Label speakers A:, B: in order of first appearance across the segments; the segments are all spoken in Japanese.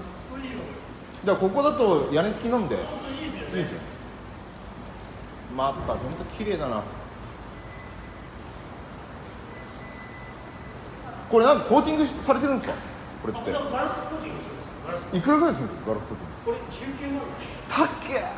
A: これいいの。
B: じゃあここだと屋根付きなんでいい
A: いいですよね。
B: ですよ。またほんと綺麗だな。これなんかコーティングされてるんですかこれって
A: ガラスコーティングしてます。ガラス。
B: いくらぐらいするんですかガラスコーティング
A: これ19万です。
B: たっけー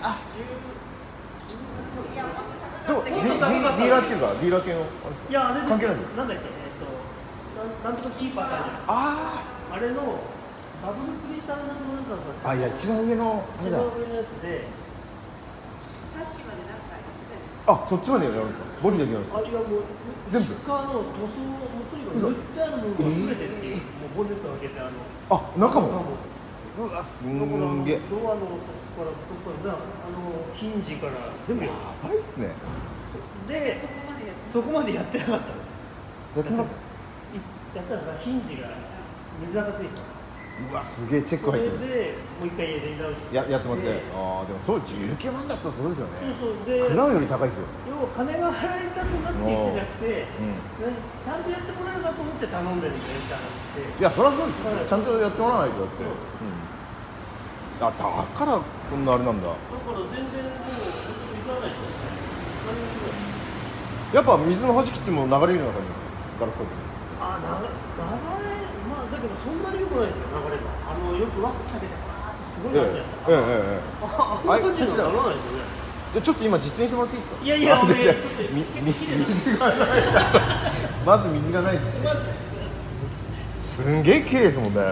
B: でもディーラーっていうかディーラー系のあれですか
A: いやあれです。
B: 関係ないです
A: なんだっけなんとかキーパーって
B: あ
A: あれのダブルクリスタルなんとかなんか
B: あいや一番上のあれだ
A: 一番上のやつで。
C: サッシまでなんか言ってたんです
B: あそっちまでやるんですかボディだけやるんですか
A: あいやもう
B: 全部
A: シッカーの塗装もとにかく塗ってあるものが全てっていう、もうボンネット開けて
B: あ中もうわすんげえ
A: ドアのとこからどこからヒンジから全部やる。
B: やばいっすね
A: で
C: そこまでやって
A: そこまでやってなかったんです。
B: やってなかっ
A: やったらヒンジが水垢ついてた。
B: たうわすげえチェック
A: それ
B: 入ってる
A: でもう一回やり直して
B: やってもらってああでもそう19万だったらそうですよね
A: そうそうで
B: クラウンより高いですよ
A: 要は金が払いたくなって言ってなくて、
B: うん
A: ちゃんとやってもらえるなと思って頼んでるんだよって話して。
B: いやそりゃそうですよ、
A: はい
B: ちゃんとやってもらわないとだって、
A: そう
B: あだからこんなあれなんだ
A: だから全然もう水はないし何もしない。
B: やっぱ水の弾きっても流れるような感じガラスコーティング
A: あ流れまあだけどそんなに良くないですよ流れが。よくワックスかけてバーってすごいなるじゃないですか。あんな感じにはならないですよね。
B: じゃあちょっと今実演してもらっていいですか
A: いやいや
B: あ
A: 俺
B: いや
A: ちょっと
B: 水がないまず水がないすんげえ綺麗ですもんね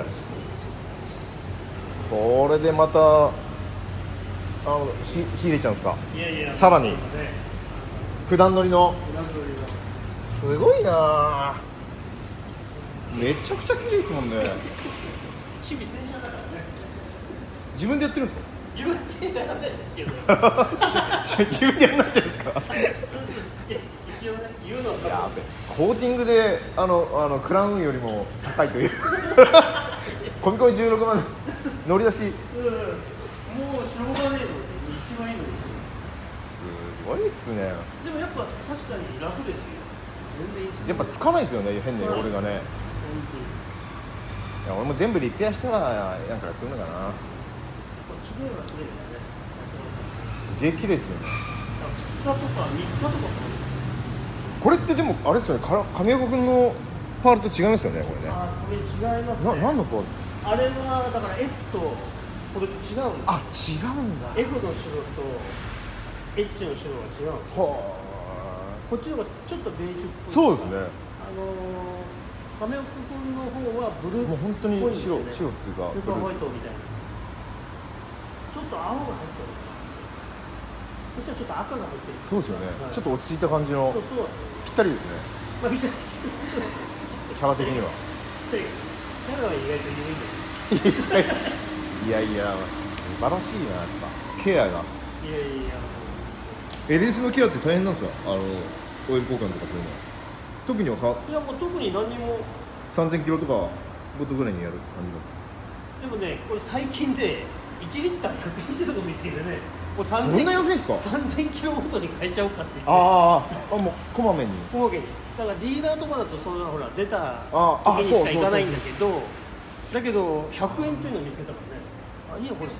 B: これでまた仕入れちゃうんですか
A: いやいや
B: さらに
A: ね
B: 普段乗りの
A: ブランドリーが
B: すごいなあめちゃくちゃ綺麗ですもんね
A: 日々洗車だからね。
B: 自分でやってるんですか
A: 自分でやらないですけど
B: 自分でやんないじゃないですか
A: 一応ね言うのは
B: やべコーティングでクラウンよりも高いという込み込み16万乗り出しす
A: もうしょうがねえのって一番いいのですよ。
B: ごいっすね
A: でもやっぱ確かに楽ですよ。全然いいです。
B: やっぱつかないですよね変な汚れがねいや俺も全部リペアしたらなんかやってるのかな
A: 綺麗は綺麗だね。
B: すげえ綺麗ですよね
A: 2日とか3日とか
B: これってでもあれですよね神岡君のパールと違いますよねこれね
A: これ違いますね。
B: 何のパール
A: あれはだから F とこれと違うんです。
B: あ違うんだ
A: F の白と H の白は違うんです。
B: は
A: こっちの方がちょっとベージュっぽい。
B: そうですね
A: 亀岡君の方はブルーっ
B: もう本当に
A: ぽいんですよね。
B: 白っていうか
A: スーパーホワイトみたいなちょっと青が入ってる。こっちはちょっと赤が入ってる。
B: そうですよね、
A: はい
B: ちょっと落ち着いた感じの
A: そうそう
B: ぴったりですね
A: まあ見たし
B: キャラ的には
A: 彼は意外と緩いんだよ。
B: いやいや素晴らしいなやっぱケアが
A: いやいやいや
B: LS のケアって大変なんですかオイル交換とかそういうの特にはい
A: やもう特に何にも。
B: 3000キロとかごとぐらいにやる感じなんですか
A: でもねこれ最近で1リッター100円ってとこ見つけてねもう
B: そんな安いんですか
A: 3000キロごとに変えちゃおうかって言って
B: あもうこまめに
A: 小分けにだからディーラーとかだとそんなほら出た
B: あ
A: 時にしか行かないんだけどだけど100円っていうのを見つけたからねいいよこれ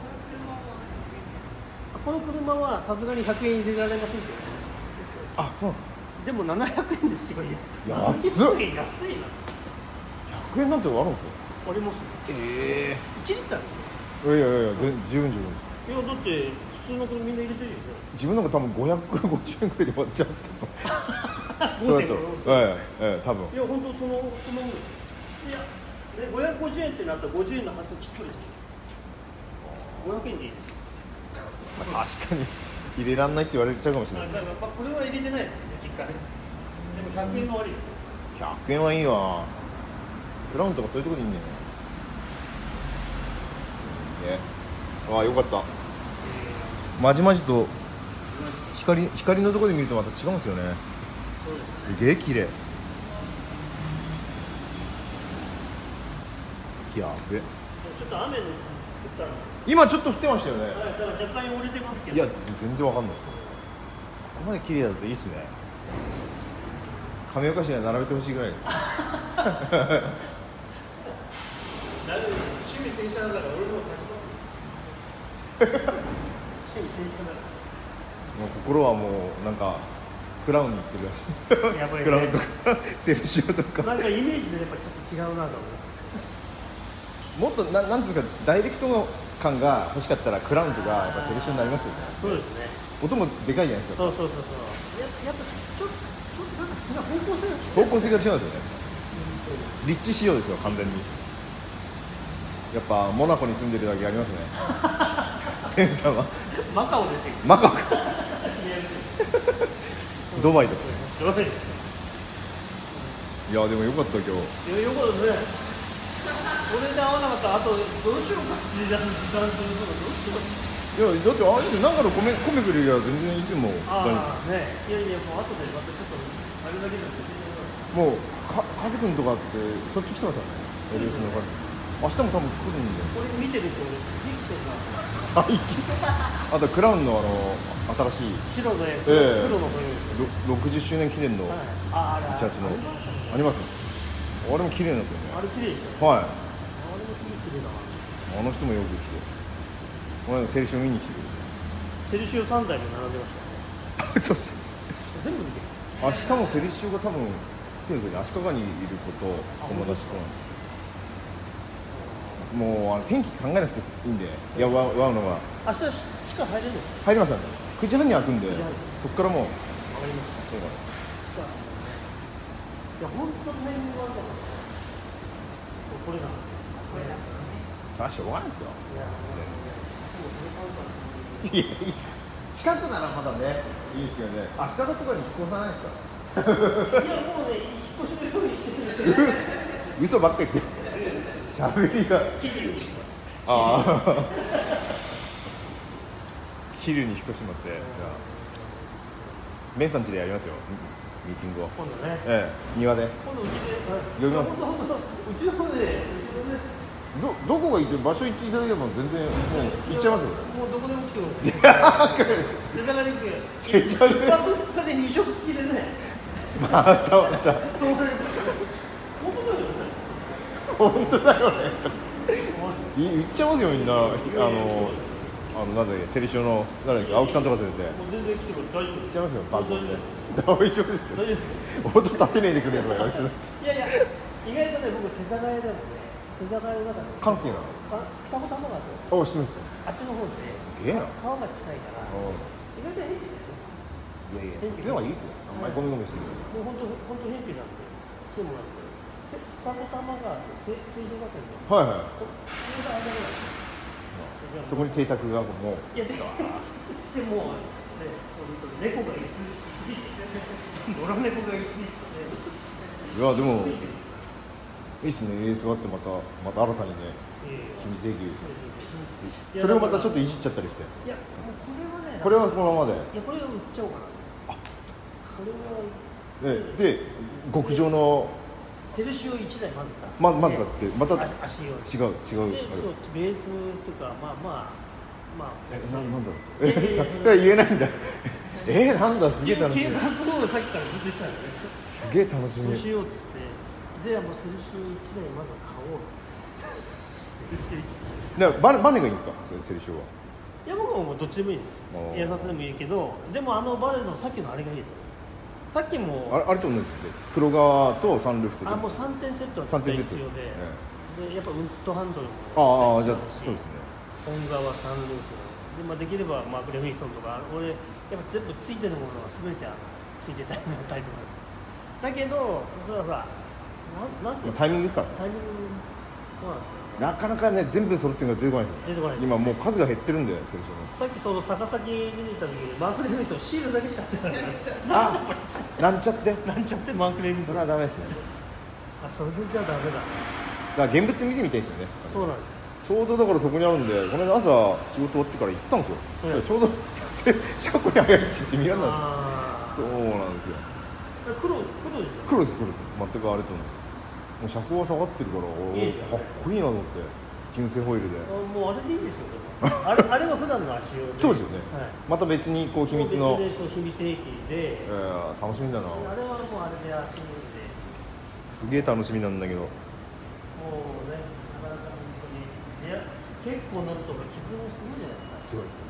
A: この車はさすがに100円入れられませんけど
B: あそうなんですか
A: でも700円ですよ
B: 安っ
A: 安いな
B: 100円なんてあるんですか
A: ありますよ
B: え
A: 1リッターです
B: いやいや十分
A: よいやだって普通の車みんな入れてるよね
B: 自分なんか多分550円くらいで終わっちゃうんですけどそうだと多分
A: いや本当そのもんですよいやで550円ってなったら50円の端数切っとる500円でいいです
B: 確かに入れらんないって言われちゃうかもしれない
A: だからこれは入れてないですよね実家ねでも100円の悪いよ
B: 100円はいいわブラウンとかそういうとこでいいんだよねああよかったまじまじと光のところで見るとまた違うんですよね
A: そうです
B: すげえ綺麗やべ
A: ちょっと雨の降ったら
B: 今ちょっと降ってましたよね
A: だから若干汚れてますけど
B: いや全然わかんないここまで綺麗だといいっすね亀岡市には並べてほしいぐらい
A: だいぶ仕味洗車だから俺の立ちますよ趣味洗車だか
B: もう心はもうなんかクラウンに行ってるらしい
A: やばいね
B: クラウンとかセルシオとか
A: らなんかイメージでやっぱちょっと違うなと思います
B: もっとなんつうかダイレクト感が欲しかったらクラウンとかやっぱセルシオになりますよね。
A: そうですね
B: 音もでかいじゃないですか。
A: そうそうそうそうやっぱちょっとなんか違う方向性が
B: 方向性が違うんですよね。立地仕様ですよ完全に。やっぱモナコに住んでるだけありますねペンさんは
A: マカオですよ
B: マカオかドバイとか。
A: ドバイです
B: いやでもよかった今日。
A: いやよかったね俺で合わなかったらあとどうしようかって時間するとかどうしよう
B: いやだってあれですよなんかの米くれりゃ全然いつも
A: ああねいやいやもう後でまたちょっとあれだけで
B: もうカズくんとかってそっち来てますよね。
A: そうですね
B: 明日も多分来るんで。
A: これ見てると俺すげえ来てるな
B: 最近あとクラウンの新しい
A: 白で
B: ええ
A: 黒の部分
B: 60周年記念の
A: はいああれ
B: 18の
A: ありましたね
B: あります。あれも綺麗なんですよね。
A: あれ綺麗でしょ
B: はい。
A: あれもすげえ綺麗だな
B: あの人もよく来て。この間セルシオ見に来て
A: セルシオ3台も並んでましたね
B: くれる。そうっす。
A: 全部見てき
B: 明日もセルシオが多分来るんですよね。足利にいる子と友達となんですよ。もう天気考えなくていいんで、いやワウのが
A: た明日地下入れるんですか
B: 入りますよね。9時半に開くんで
A: 9時半、
B: そこからもう。
A: わかりました地下いや本当にタイミング悪かったこれだ
B: それはしょうがないですよ。
A: いや
B: いやいや近くならまだねいいですけどね。足利とかに引っ越さないですか。
A: いやもうね引っ越しのようにしてる
B: 嘘ばっかり言って喋りが
A: 記事にします
B: ああ昼に引っ越してもらって、じゃあベンさん家でやりますよミーティングを。
A: 今度ね
B: 庭で
A: 今度うちで
B: 呼びます
A: うちの方で
B: どこがいいって場所行っていただければ全然もう行っちゃいますよ。
A: もうどこでも来てください世田谷ですよ1泊2日で2食付きでね
B: またまた
A: 本当だよね
B: 本当だよね行っちゃいますよみんな。なんだっけセリシオの誰だっけ青木さんとか連れて
A: もう全然来てくれ大丈夫
B: 行っちゃいますよバンコクで。
A: 大
B: 大丈夫ですよ。
A: 大丈
B: 音立てねえでくれよとか言われて
A: 夫いやいや意外とね僕世田谷でもね世田谷の中で
B: 関西なの。
A: 二子玉川と
B: あ知ってますよ。
A: あっちの方で
B: すげえな。
A: 川が近いから意外と平気で
B: いやいやそっちの方がいいですよ。あんまりゴミゴミしてる。
A: もう本当平気なんで来てもらって二子玉川と成城学園と
B: はいはい。
A: ちょうど間ぐらい
B: そこに邸宅がもう
A: いやでもね猫が椅子について野良猫が椅子について
B: いやでもいいっすね。映像あってまた新たにね秘密兵器それをまたちょっといじっちゃったりして。
A: いやもうこれはね
B: これはこのままで
A: いやこれは売っちゃおうかなこれは
B: で極上の
A: セルシオ1台まずか
B: まず買ってまた
A: 足用
B: 違う
A: でそうベースとかまあ
B: なんだろう
A: いやいや
B: 言えないんだなんだすげえ楽しみ。
A: 計画をさっきからずっと言ってたんです
B: すげえ楽しみ。
A: そうしようっつってじゃあもうセルシオ1台まず買おうっつってセルシオ1台
B: だからバネがいいんですかセルシオは。
A: いや僕はもうどっちでもいいです
B: おー
A: エアサスでもいいけどでもバネのさっきのあれがいいですよさっきも
B: あれと同じですよね。黒側とサンルーフと
A: もう3点セットは
B: 3点
A: 絶対
B: セット
A: 必要で、でやっぱウッドハンドルも
B: ああじゃあ
A: 絶対必要だし
B: そうですね。
A: 本側サンルーフで、できればマーク・レフィンソンとか俺やっぱ全部ついてるものは全てついてたいなタイプだけどそれはほらなんていうの
B: タイミングですからね。
A: タイミングそうなんですよ
B: なかなかね全部揃ってるのが出てこないですよ。
A: 出てこないです
B: 今もう数が減ってるんでセルシオの。
A: さっきその高崎見に行った時にマーク・レフィンソンシールだけしか貼ってない
B: あなんちゃって
A: なんちゃってマーク・レフィンソン
B: それはダメですね。
A: それじゃダメだ
B: だから現物見てみたいですよね。
A: そうなんですよ
B: ちょうどだからそこにあるんでこの間朝仕事終わってから行ったんですよ、
A: うん
B: ちょうど車庫に早いって言って見らんない
A: あ
B: そうなんですよ。
A: 黒ですよ
B: 黒です全くあれと思う。もう車高は下がってるから
A: いいですよね
B: かっこいいなと思って純正ホイールで。
A: もうあれでいいですよでもあれは普段の足用で
B: そうですよね、
A: はい
B: また別にこう秘密の、
A: 別でそう秘密兵器で、
B: 楽しみだな。
A: あれはもうあれで足用です
B: げえ楽しみなんだけど。
A: もうねなかなか本当に結構乗るとか傷もすごいじゃないですか。
B: すごいです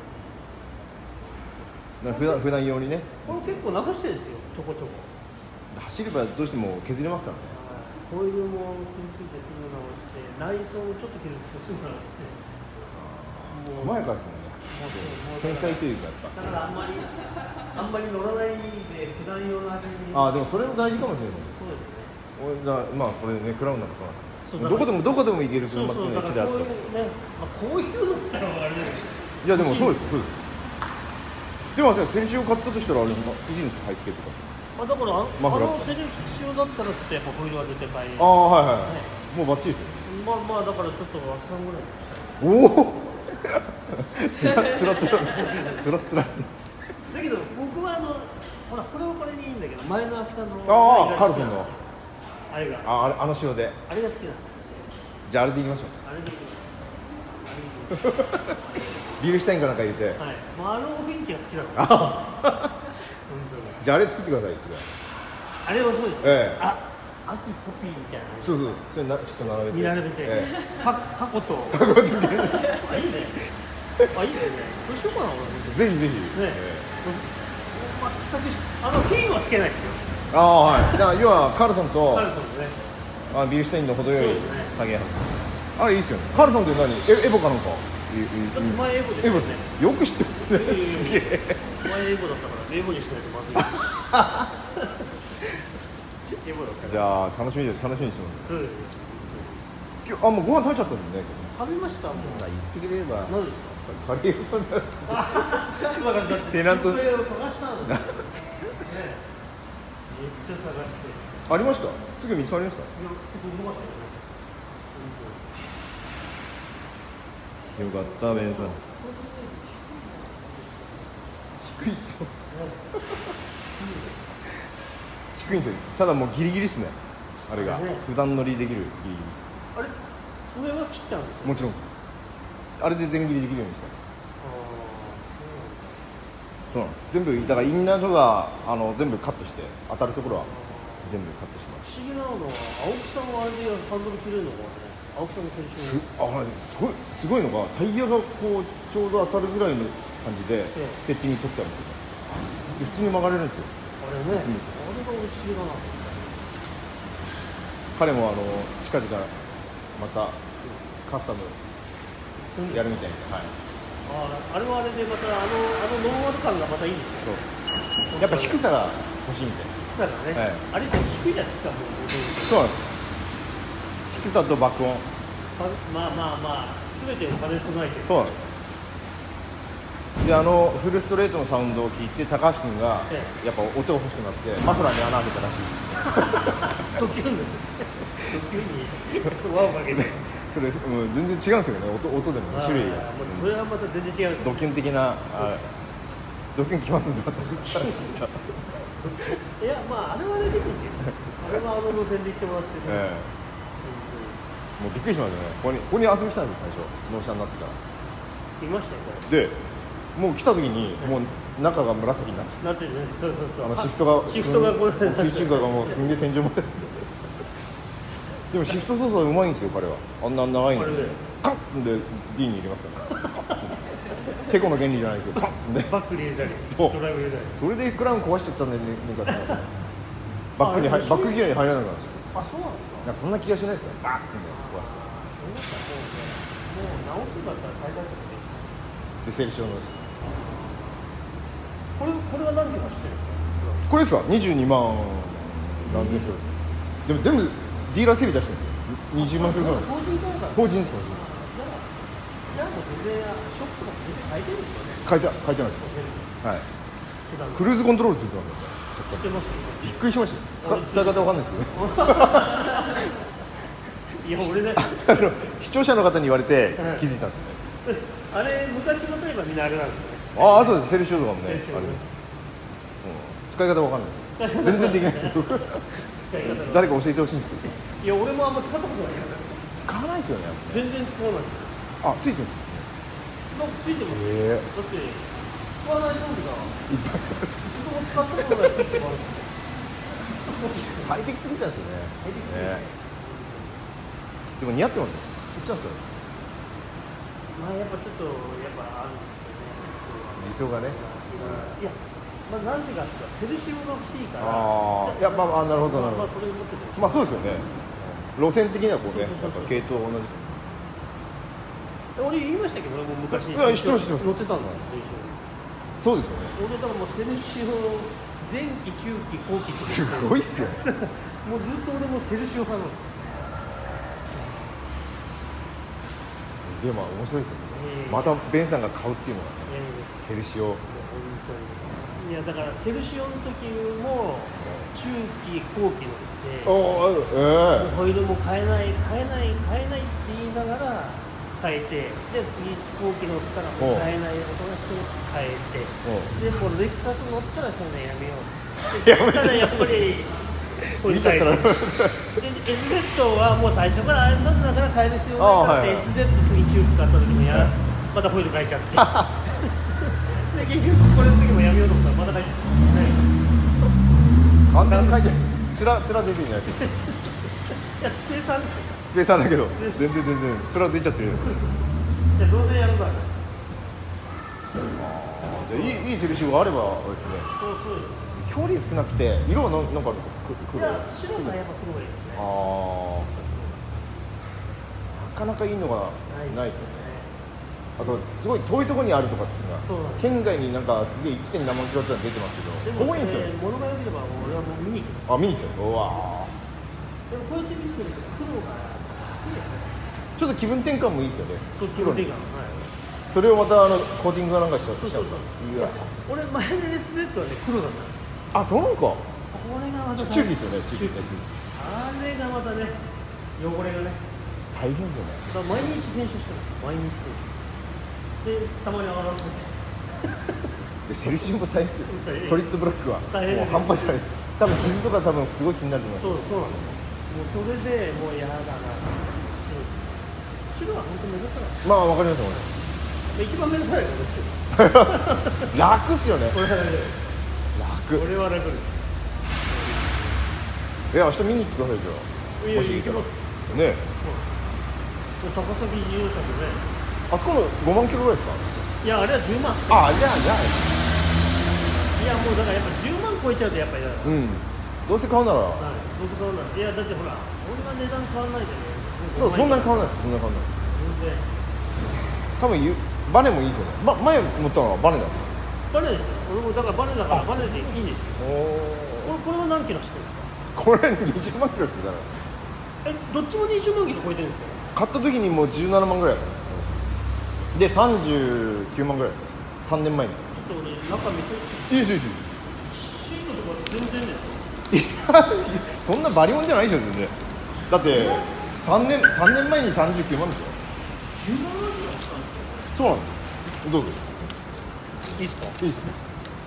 B: ね。普段用にね、
A: これ結構直してるんですよ、ちょこちょこ。
B: 走ればどうしても削れますからね。
A: ホイールも傷ついてすぐ直して、内装もちょっと傷ついてすぐ直して。
B: 細やかですもんね。繊細というかやっぱ。
A: だからあんまり乗らないで普段用の走りに。
B: でもそれも大事かもしれない。
A: そうですね。
B: まあこれね、クラウンなんかそうなんです。どこでも行ける車っていうのが1台あって。
A: こういうのって言ったらあれだけど。
B: いやでもそうです。でも先週買ったとしたらあれいいんですか、入ってとか。
A: だからセルシオだったらちょっとやっぱホイールは絶対買い。
B: はい。もうバッチリですよ。
A: まあだからちょっと枠さんぐらい
B: にしたい。おお。つらつら。
A: だけど僕はほらこれはこれにいいんだけど、前の秋さんの
B: カルソンの
A: あれが
B: あの仕様で
A: あれが好きなんだ。
B: じゃああれでいきましょう。
A: あれでいきます。
B: ビールシュタインかなんか入れて、
A: はい、あの雰囲気が好きだから本当に。
B: じゃああれ作ってください。
A: あれはそうですよ、秋ポピーみたいな。
B: そうそれちょっと並べて、
A: 過去といいね。いいですよね。そうしようかな俺。
B: ぜひぜひ。
A: 全くフィンはつけないですよ。
B: はい。だから要はカルソンと
A: ね、
B: ビールシュタインの程よい下げ。あれいいですよね。カルソンって何？エボかなんか。
A: 前エボですよね。
B: よく知ってますね。すげえ。
A: 前エボだったからエボにしないとまずい。エボだったから。
B: じゃあ楽しみにしてます。
A: そうです。
B: 今日もうご飯食べちゃったんでね。
A: 食べましたもん。
B: 言ってくれれば。
A: 何ですか？
B: カレー屋さんだ。
A: テナントを探したんですね。めっちゃ探して。
B: ありました。すぐ見つかりました。よかったベンさん。低いっすよ。低いんですよ。ただもうギリギリっすね。あれが普段乗りできるギリギリ。
A: あれ爪は切ったんですか？
B: もちろん。あれで全切りできるようにした。そうなんです。全部だからインナーとか全部カットして当たるところは全部カットしてます。
A: 不思議なのは青木さんはあれでハンドル切れるのかね。青木さんの選手
B: すごいのがタイヤがこうちょうど当たるぐらいの感じでセッティング取ってあるんですよ。普通に曲がれるんですよ。
A: あれね、あれが不思議だな。
B: 彼も近々またカスタムやるみたいな。はい。
A: あれはあれでまたノンアル感がまたいいんですよ。
B: そう。やっぱ低さが欲しいみたいな。
A: 低さがね。あれって低いじゃないですか。
B: そうなんです。低さと爆音。
A: まあ全てを兼ね備えてる。
B: そうなんです。でフルストレートのサウンドを聞いて高橋君がやっぱ音が欲しくなってマフラーに穴開けたらしいです。
A: ドキュンに輪をかけて。
B: それ全然違うんですよね。音でも種類が。
A: それはまた全然違う。
B: ドキュン的なドキュンきますんでまた。
A: いやあれはあれでいいですよ。あれは路線で行ってもらって。
B: もうびっくりしましたね。ここに遊びに来たんですよ最初納車になってから。
A: いましたよこ
B: れ。でもう来た時にもう中が紫になって
A: なってるね。そう
B: シフトがこう水中がもうすんげえ天井まで。でもシフト操作うまいんですよ彼は。あんな長いのでカッンで D に入れますからね。テコの原理じゃないけどパッンで
A: バックに入れたりドライブ入れたり。
B: それでクラウン壊しちゃったんでねかってバックギアに入らなくなるんですよ。
A: あ、そうなんですか。
B: なんかそんな気がしないですよ。バッて壊して。
A: そうだったらもう直すんだったら買い替えちゃって。
B: でセールションの
A: これは何キロ走ってるんですか。
B: これですか。22万何千キロでも全部ディーラー整備出してるんですよ。20万キロぐらい。法人です。
A: じゃあもう全然ショップとか全然変えてるんですよね。
B: 変えてないです。はい。クルーズコントロールついてます。
A: 知ってます。
B: びっくりしました。使い方わかんないですけど。
A: いや俺ね。
B: 視聴者の方に言われて気づいたんですね。
A: あれ昔の例えばみんなあれなんです
B: よね。そうです。セルシオとかもね。使い方わかんない。全然できないですよ。誰か教えてほしいんですけど。
A: いや俺もあんま使ったことないから。
B: 使わないですよね。
A: 全然使わないです。
B: あ、ついてる。
A: なんかついてます。だって使わない装備がいっぱい。一度も使ったことない装備がある。
B: ハイテクすぎたんですよね。でも似合ってますよ。いっちゃうんですよ。
A: まあやっぱちょっとやっぱあるんですよね。
B: 理想がね。
A: いや、まあなんでかっていうとセルシオが欲しいから。
B: ああ、いやまあなるほどなるほど。
A: まあこれ持っててほしい。
B: まあそうですよね。路線的にはこうね、やっぱ系統同じですよね。
A: 俺言いましたけど、俺も昔
B: いや知ってます知ってます
A: 乗ってたんですよ、セルシオ。
B: そうですよね。
A: 俺だからもうセルシオ前期、中期、後期とか
B: すごいっすよね。
A: もうずっと俺もセルシオ派なの。
B: でも面白いですよね。
A: ええ
B: またベンさんが買うっていうのがね、セルシオ。
A: もう本当に。いやだからセルシオの時も中期、後期のですね。
B: おお、
A: ホイールも変えないって言いながら変えて、じゃあ次後期乗ったらもう変えないおとなしく変えて、でもうレクサス乗ったらそんなやめよう。でただやっぱり
B: 見ちゃったら
A: で SZ はもう最初からあれなんだから変える必要ないからって、SZ 次中期買った時もまたホイール変えちゃってで結局これの時もやめようと思ったらまた変えちゃって
B: あんなに書いてつら出てるじゃないですか。
A: いやスペーサーですよ。
B: スペーサーだけど全然つら出ちゃってる。
A: じゃあどうせやるから。
B: じゃあいいセルシオがあればあれですね。
A: そうよ。
B: 距離少なくて色はなんか黒。
A: いや白がやっぱ黒がいいですね。
B: ああ、なかなかいいのがないですよね。あとすごい遠いところにあるとかっていうのは
A: そうなんです。
B: 県外になんかすげえ 1. 何万キロってのは出てますけど、
A: でも
B: 遠いんですよね。
A: 物が良ければ俺はもう見に行きます。
B: あ、見に行っちゃう。うわ
A: でもこうやって見てると黒がいいよね。
B: ー、ちょっと気分転換もいいですよね。
A: そう黒手が。はい。
B: それをまたコーティングかなんかしちゃう。
A: そう。
B: いや、
A: 俺前の SZ はね黒だったんですよ。
B: あ、そうなんですか。
A: これがまた
B: 中期ですよね。中期。
A: あれがまたね汚れがね。
B: 大変ですよね。
A: だから毎日洗車してるんですよ。毎日洗車。でたまに上がらんとって。
B: でセルシオも大変ですよ。
A: 大変
B: ソリッドブラックは
A: 大変です
B: もう半端じゃないです。多分傷とか多分すごい気になると思います。
A: そうなんですよ。もうそれでもうやだな。白は本当に目立たない。
B: まあわかりますよ。
A: 一番目立たないですけど。
B: 楽っすよね。
A: これは楽。
B: 楽。
A: これは楽です。
B: 明日見に行ってくださいじゃあ。
A: いや行きます。
B: ね。
A: 高崎自動車でね。
B: あそこの5万キロぐらいですか。
A: いやあれは10万。
B: あ、じゃあ
A: いやもうだからやっぱ10万超えちゃうとやっぱり嫌だ。
B: うん。どうせ買うなら。
A: はい。どうせ買うなら。いやだってほらそんな値段変わらないでね。
B: そう、そんなに変わらないです。そんなに変わらない。
A: 全然。
B: 多分バネもいいですよね。前乗ったのはバネだった。
A: バネですよ。俺もだからバネだからバネでいいんですよ。
B: お
A: これは何キロしてるんですか。
B: これ20万キロですよ。
A: どっちも20万キロ超えてるんですか。
B: 買った時にもう17万ぐらいで39万ぐらい3年前に。
A: ちょっと俺中見せて。
B: いいですいいです。
A: シートとか全然ですか。
B: いやそんなバリオンじゃないですよ全然。だって3年前に39万ですよ。
A: 17万キロしたんですか。
B: そうなんです。どうぞ。
A: いいですか。
B: いいですね。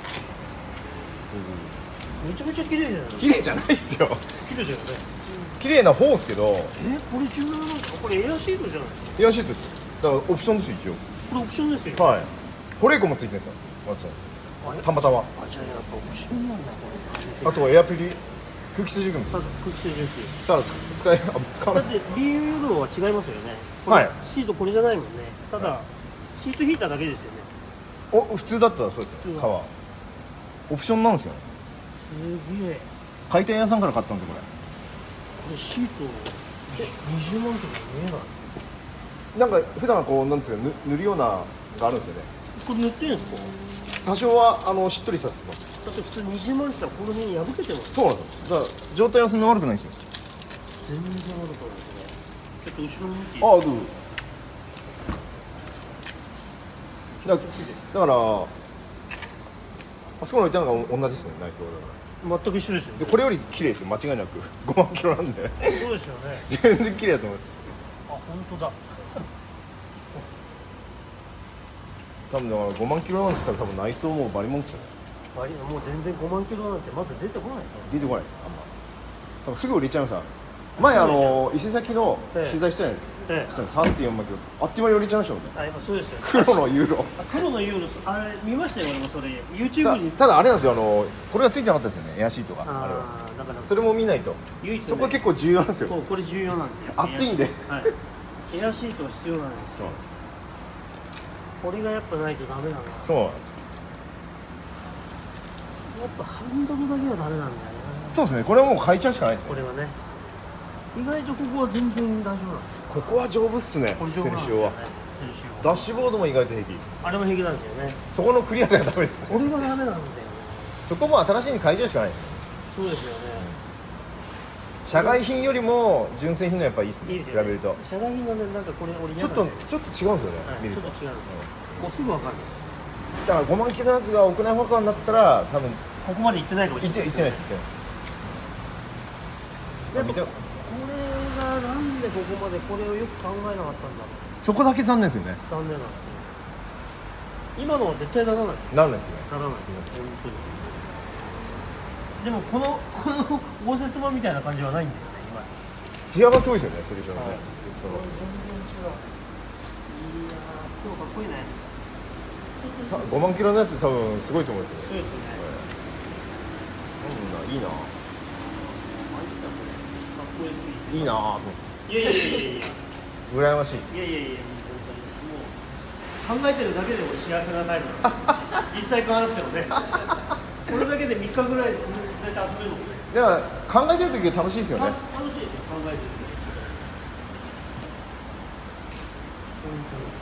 A: めちゃめちゃ綺麗じゃないですか。
B: 綺麗じゃないっすよ。
A: 綺麗だよね。
B: 綺麗な方ですけど、
A: これ17万ですか。これエアシートじゃないですか。
B: エアシートです。だからオプションですよ一応。
A: これオプションですよ。
B: はい。保冷庫もついてるんですよ。私たまたま。
A: あ、じゃあやっぱオプションなんだこれ。
B: あとはエアプリ空気清浄機もついてる。
A: 空気清浄機。
B: ただ使わない。
A: だって BUL は違いますよね。
B: はい。
A: シートこれじゃないもんね。ただシートヒーターだけですよね。
B: 普通だったらそうですよ。革。オプションなんですよ。
A: すげえ。
B: 回転屋さんから買ったんですよこ
A: これシート20万とか見えない。
B: れ。なんか普段はこうなんですか塗るようながあるんですよね。
A: これ塗ってるんですか。
B: 多少はしっとりさせてます。
A: だって普通20万って言ったらこの辺破けてます。
B: そうなんですよ。だから状態はそんな悪くないんですよ。
A: 全然悪くないですね。ちょっと後ろ向いていいですか。
B: ああどうぞ。だからあそこの置いたのが同じですね内装だから。
A: 全く一緒ですよね。
B: でこれより綺麗ですよ間違いなく5万キロなんで
A: そうですよね。
B: 全然綺麗だと思います。
A: あ、本当だ。
B: 多分だから5万キロなんですから多分内装もバリモンですよ。
A: もう全然5万キロなんてまず出てこないですよ。
B: 出てこないですあんま。多分すぐ売れちゃいました。前伊勢崎の取材したんです。3.4万キロあっという間に売れちゃいましたもんね。
A: あ、やっぱそうですよね。
B: 黒のユーロ。
A: 黒のユーロ、あれ見ましたよ俺もそれ。YouTube に。
B: ただあれなんですよこれがついてなかったですよねエアシートがあれは。
A: だから
B: それも見ないと。
A: 唯一ね
B: そこは結構重要なんですよ。
A: そう、これ重要なんですよ。
B: 暑いんで。
A: はい。エアシートは必要なんですよ。 これがやっぱないとダメだな。
B: そうなんですよ。
A: やっぱハンドルだけはダメなんだよね。
B: そうですね、これはもう変えちゃうしかないですね。
A: これはね、意外とここは全然大丈夫なの。
B: ここは丈夫っすね、
A: これ丈夫なんです
B: セルシオは。
A: よね。セルシオ
B: ダッシュボードも意外と平気。
A: あれも平気なんですよね。
B: そこのクリアがダメですね。
A: これがダメなんだよね。
B: そこも新しいに変えちゃうしかない。
A: そうですよね。
B: 社外品よりも純正品のやっぱいいですね。
A: いいですよね。
B: 比べると
A: 社外品はね、なんかこれ俺
B: ちょっと違うんですよね、
A: はい、
B: 見ると。
A: ちょっと違うんですよ。こうすぐわかる。
B: だから5万キロのやつが屋内保管になったら多分
A: ここまで行ってないかもしれない。
B: 行ってないです。
A: やっぱこれがなんでここまでこれをよく考えなかったんだろう。
B: そこだけ残念ですよね。
A: 残念なんですよ。今のは絶対ならないですよ。
B: なんですね。
A: ならないですよ、本当に。でもこの応接間みたいな感じはないんだよね、今。
B: 艶がすごいですよね、セルシオのね。
A: これ全然違う。いやー、でもかっこいいね。
B: 5万キロのやつ多分すごいと思うんですよね。
A: そうですね。
B: いいな、
A: かっこいいすぎて。
B: いいなと思って。
A: いやいやいやいや
B: 羨ましい。
A: いやいやいや、本当にもう考えてるだけでも幸せなタイプなんです。実際買わなくてもね。これだけで3日ぐらい進んで遊べるもんね。
B: でも考えてる時は楽しいですよね。
A: 楽しいですよ、考えてる時。本当に。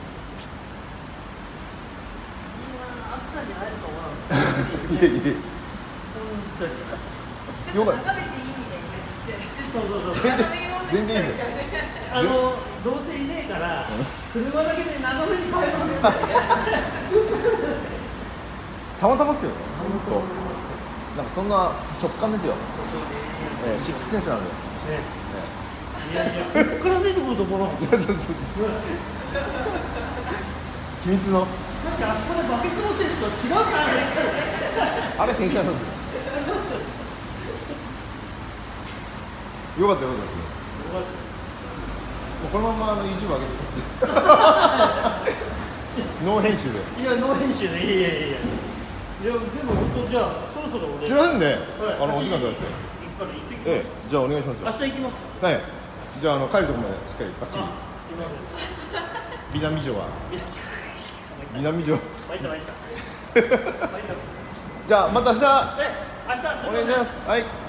A: いやー、暑さに会えると思わなかった。
B: いえいえ。
A: 本当に。
C: ちょっと眺めていいみたいな感じして
A: そうそうそう。
C: 眺めようとしてるみたいな。
A: どうせいねえから車だけで眺めに帰りますよ。
B: たまたまですけどね。本当。なんかそんな直感ですよ。シックスセンスなんで。
A: いやいや、こっから出てくるところ。
B: そうそうそう。秘密の。
A: だってあそこでバケツ持ってる人違うからね。
B: あれ電車なんですよ。よかったよかったですね。もうこのままYouTube 上げてノー編集で。
A: いや、ノー編集で。いやいやいやいや。いや、でも本当じゃあそろそろ俺。
B: すいませんね。
A: はい、
B: お時間取らせて。
A: 行ってきます。
B: じゃあお願いしますよ。
A: 明日行きます。
B: はい。じゃあ帰るとこまでしっかりバッチリ。
A: すみません。
B: 美男美女は。美男美女。
A: 参った。
B: じゃあまた明日。
A: 明日
B: お願いします。はい。